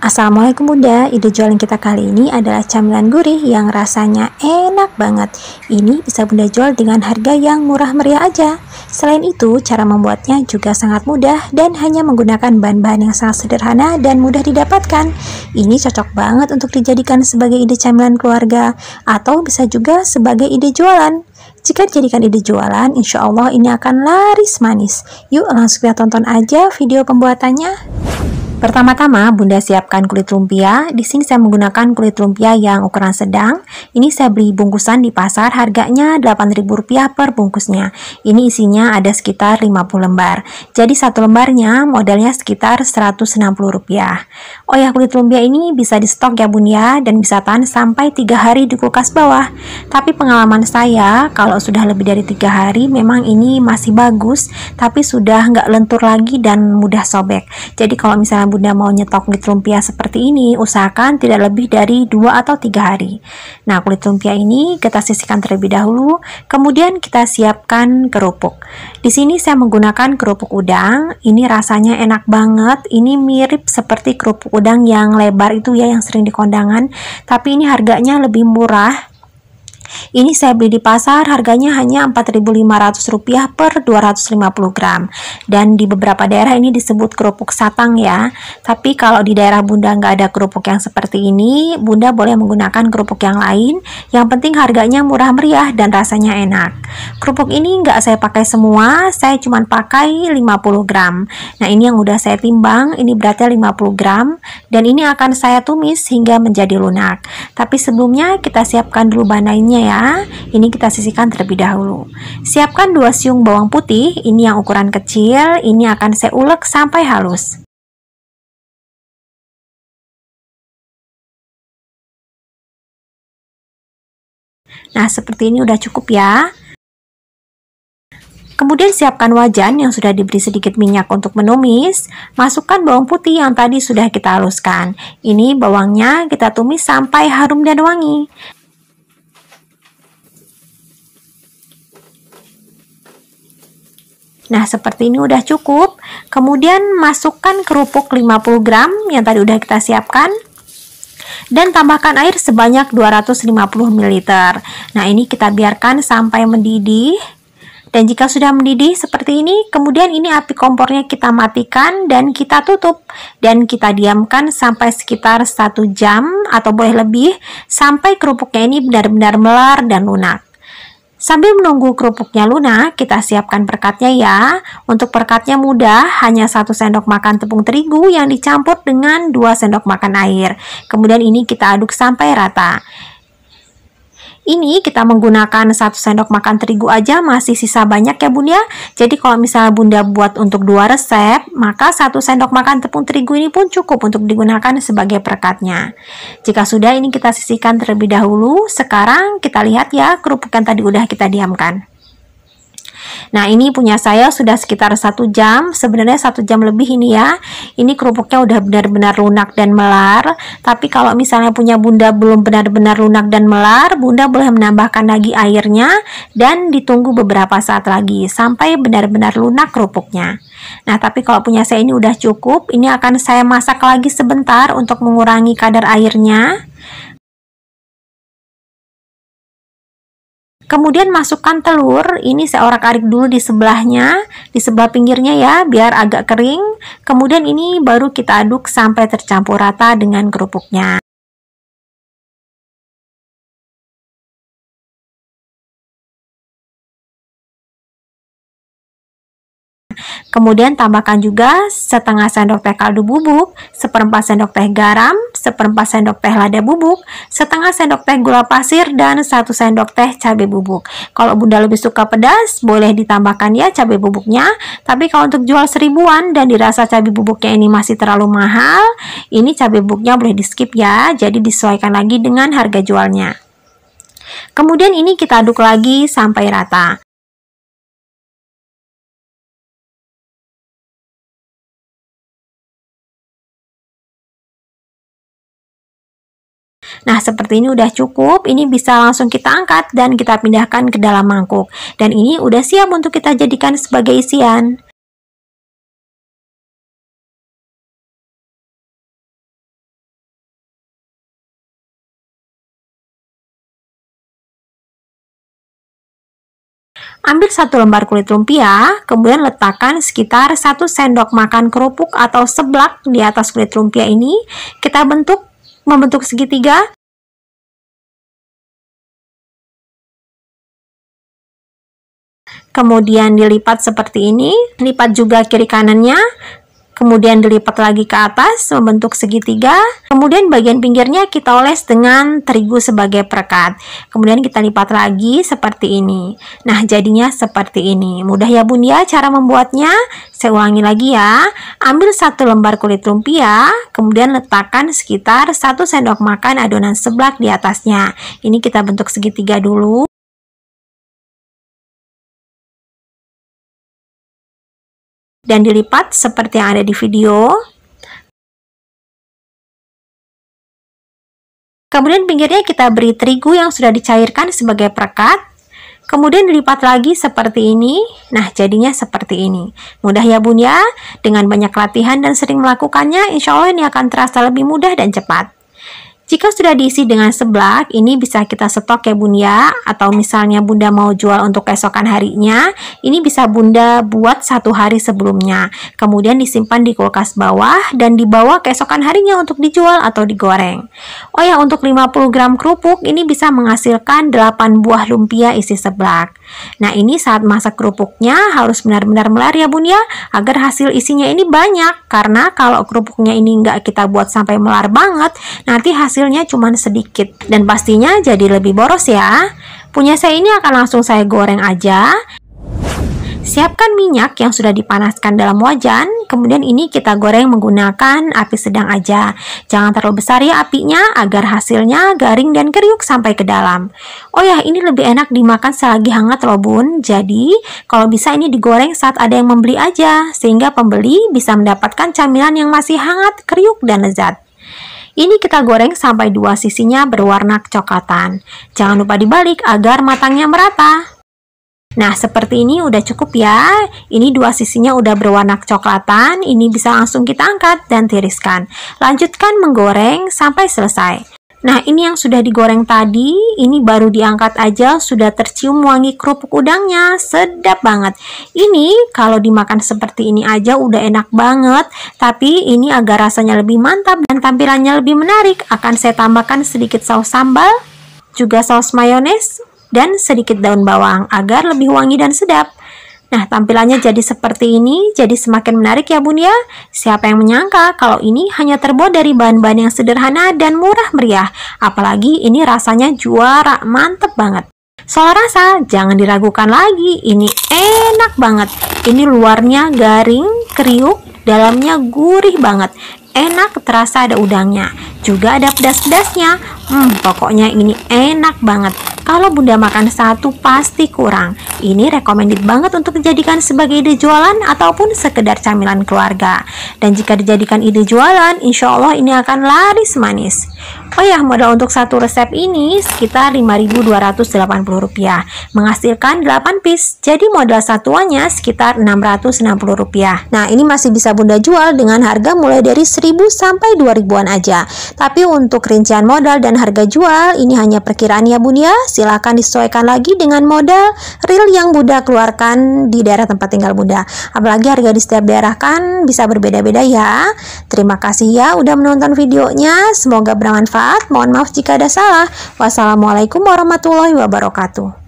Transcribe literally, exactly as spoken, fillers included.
Assalamualaikum Bunda, ide jualan kita kali ini adalah camilan gurih yang rasanya enak banget. Ini bisa Bunda jual dengan harga yang murah meriah aja. Selain itu, cara membuatnya juga sangat mudah dan hanya menggunakan bahan-bahan yang sangat sederhana dan mudah didapatkan. Ini cocok banget untuk dijadikan sebagai ide camilan keluarga atau bisa juga sebagai ide jualan. Jika dijadikan ide jualan, insya Allah ini akan laris manis. Yuk langsung kita tonton aja video pembuatannya. Pertama-tama, Bunda siapkan kulit lumpia. Di sini saya menggunakan kulit lumpia yang ukuran sedang. Ini saya beli bungkusan di pasar, harganya delapan ribu rupiah per bungkusnya. Ini isinya ada sekitar lima puluh lembar. Jadi satu lembarnya modalnya sekitar seratus enam puluh rupiah. Oh ya, kulit lumpia ini bisa di stok ya Bun ya, dan bisa tahan sampai tiga hari di kulkas bawah. Tapi pengalaman saya, kalau sudah lebih dari tiga hari memang ini masih bagus, tapi sudah nggak lentur lagi dan mudah sobek. Jadi kalau misalnya Bunda mau nyetok kulit lumpia seperti ini, usahakan tidak lebih dari dua atau tiga hari. Nah, kulit lumpia ini kita sisihkan terlebih dahulu, kemudian kita siapkan kerupuk. Di sini saya menggunakan kerupuk udang. Ini rasanya enak banget. Ini mirip seperti kerupuk udang yang lebar itu ya, yang sering di kondangan, tapi ini harganya lebih murah. Ini saya beli di pasar, harganya hanya empat ribu lima ratus rupiah per dua ratus lima puluh gram. Dan di beberapa daerah ini disebut kerupuk satang ya. Tapi kalau di daerah Bunda nggak ada kerupuk yang seperti ini, Bunda boleh menggunakan kerupuk yang lain. Yang penting harganya murah meriah dan rasanya enak. Kerupuk ini nggak saya pakai semua, saya cuma pakai lima puluh gram. Nah, ini yang udah saya timbang, ini beratnya lima puluh gram. Dan ini akan saya tumis hingga menjadi lunak. Tapi sebelumnya kita siapkan dulu bahan lainnya ya. Ini kita sisihkan terlebih dahulu. Siapkan dua siung bawang putih, ini yang ukuran kecil, ini akan saya ulek sampai halus. Nah, seperti ini udah cukup ya. Kemudian siapkan wajan yang sudah diberi sedikit minyak untuk menumis. Masukkan bawang putih yang tadi sudah kita haluskan. Ini bawangnya kita tumis sampai harum dan wangi. Nah, seperti ini udah cukup. Kemudian masukkan kerupuk lima puluh gram yang tadi udah kita siapkan. Dan tambahkan air sebanyak dua ratus lima puluh mililiter. Nah, ini kita biarkan sampai mendidih. Dan jika sudah mendidih seperti ini, kemudian ini api kompornya kita matikan dan kita tutup. Dan kita diamkan sampai sekitar satu jam atau boleh lebih, sampai kerupuknya ini benar-benar melar dan lunak. Sambil menunggu kerupuknya lunak, kita siapkan perkatnya ya. Untuk perkatnya mudah, hanya satu sendok makan tepung terigu yang dicampur dengan dua sendok makan air. Kemudian ini kita aduk sampai rata. Ini kita menggunakan satu sendok makan terigu aja masih sisa banyak ya Bun ya. Jadi kalau misalnya Bunda buat untuk dua resep, maka satu sendok makan tepung terigu ini pun cukup untuk digunakan sebagai perekatnya. Jika sudah, ini kita sisihkan terlebih dahulu. Sekarang kita lihat ya kerupuk yang tadi udah kita diamkan. Nah, ini punya saya sudah sekitar satu jam, sebenarnya satu jam lebih ini ya. Ini kerupuknya udah benar-benar lunak dan melar. Tapi kalau misalnya punya Bunda belum benar-benar lunak dan melar, Bunda boleh menambahkan lagi airnya dan ditunggu beberapa saat lagi sampai benar-benar lunak kerupuknya. Nah, tapi kalau punya saya ini udah cukup, ini akan saya masak lagi sebentar untuk mengurangi kadar airnya. Kemudian masukkan telur, ini saya orak-arik dulu di sebelahnya, di sebelah pinggirnya ya, biar agak kering. Kemudian ini baru kita aduk sampai tercampur rata dengan kerupuknya. Kemudian tambahkan juga setengah sendok teh kaldu bubuk, seperempat sendok teh garam, seperempat sendok teh lada bubuk, setengah sendok teh gula pasir, dan satu sendok teh cabai bubuk. Kalau Bunda lebih suka pedas, boleh ditambahkan ya cabai bubuknya. Tapi kalau untuk jual seribuan dan dirasa cabai bubuknya ini masih terlalu mahal, ini cabai bubuknya boleh di skip ya, jadi disesuaikan lagi dengan harga jualnya. Kemudian ini kita aduk lagi sampai rata. Nah, seperti ini udah cukup. Ini bisa langsung kita angkat dan kita pindahkan ke dalam mangkuk. Dan ini udah siap untuk kita jadikan sebagai isian. Ambil satu lembar kulit lumpia, kemudian letakkan sekitar satu sendok makan kerupuk atau seblak di atas kulit lumpia ini. Kita bentuk membentuk segitiga. Kemudian dilipat seperti ini, lipat juga kiri kanannya. Kemudian dilipat lagi ke atas membentuk segitiga. Kemudian bagian pinggirnya kita oles dengan terigu sebagai perekat. Kemudian kita lipat lagi seperti ini. Nah, jadinya seperti ini. Mudah ya Bun ya cara membuatnya. Saya ulangi lagi ya. Ambil satu lembar kulit lumpia, kemudian letakkan sekitar satu sendok makan adonan seblak di atasnya. Ini kita bentuk segitiga dulu. Dan dilipat seperti yang ada di video. Kemudian pinggirnya kita beri terigu yang sudah dicairkan sebagai perekat. Kemudian dilipat lagi seperti ini. Nah, jadinya seperti ini. Mudah ya Bun ya. Dengan banyak latihan dan sering melakukannya, insya Allah ini akan terasa lebih mudah dan cepat. Jika sudah diisi dengan seblak, ini bisa kita stok ya Bun ya, atau misalnya Bunda mau jual untuk keesokan harinya, ini bisa Bunda buat satu hari sebelumnya, kemudian disimpan di kulkas bawah dan dibawa keesokan harinya untuk dijual atau digoreng. Oh ya, untuk lima puluh gram kerupuk ini bisa menghasilkan delapan buah lumpia isi seblak. Nah, ini saat masak kerupuknya harus benar-benar melar ya Bun ya, agar hasil isinya ini banyak, karena kalau kerupuknya ini nggak kita buat sampai melar banget, nanti hasil hasilnya cuma sedikit dan pastinya jadi lebih boros ya. Punya saya ini akan langsung saya goreng aja. Siapkan minyak yang sudah dipanaskan dalam wajan, kemudian ini kita goreng menggunakan api sedang aja. Jangan terlalu besar ya apinya agar hasilnya garing dan kriuk sampai ke dalam. Oh ya, ini lebih enak dimakan selagi hangat loh Bun. Jadi kalau bisa ini digoreng saat ada yang membeli aja, sehingga pembeli bisa mendapatkan camilan yang masih hangat, kriuk dan lezat. Ini kita goreng sampai dua sisinya berwarna kecoklatan. Jangan lupa dibalik agar matangnya merata. Nah, seperti ini udah cukup ya. Ini dua sisinya udah berwarna kecoklatan. Ini bisa langsung kita angkat dan tiriskan. Lanjutkan menggoreng sampai selesai. Nah, ini yang sudah digoreng tadi, ini baru diangkat aja sudah tercium wangi kerupuk udangnya, sedap banget. Ini kalau dimakan seperti ini aja udah enak banget, tapi ini agar rasanya lebih mantap dan tampilannya lebih menarik, akan saya tambahkan sedikit saus sambal, juga saus mayones, dan sedikit daun bawang agar lebih wangi dan sedap. Nah, tampilannya jadi seperti ini, jadi semakin menarik ya Bun ya. Siapa yang menyangka kalau ini hanya terbuat dari bahan-bahan yang sederhana dan murah meriah. Apalagi ini rasanya juara, mantep banget. Soal rasa, jangan diragukan lagi, ini enak banget. Ini luarnya garing, kriuk, dalamnya gurih banget. Enak, terasa ada udangnya. Juga ada pedas-pedasnya. Hmm, pokoknya ini enak banget. Kalau Bunda makan satu pasti kurang. Ini recommended banget untuk dijadikan sebagai ide jualan ataupun sekedar camilan keluarga. Dan jika dijadikan ide jualan, insya Allah ini akan laris manis. Oh ya, modal untuk satu resep ini sekitar lima ribu dua ratus delapan puluh rupiah. Menghasilkan delapan piece. Jadi modal satuannya sekitar enam ratus enam puluh rupiah. Nah, ini masih bisa Bunda jual dengan harga mulai dari seribu sampai dua ribuan aja. Tapi untuk rincian modal dan harga jual ini hanya perkiraan ya Bun ya. Silakan disesuaikan lagi dengan modal real yang Bunda keluarkan di daerah tempat tinggal Bunda. Apalagi harga di setiap daerah kan bisa berbeda-beda ya. Terima kasih ya udah menonton videonya. Semoga bermanfaat. Mohon maaf jika ada salah. Wassalamualaikum warahmatullahi wabarakatuh.